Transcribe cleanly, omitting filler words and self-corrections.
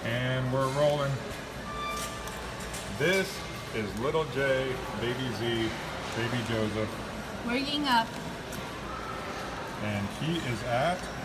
And we're rolling. This is little J, baby Z, baby Joseph. Waking up. And he is at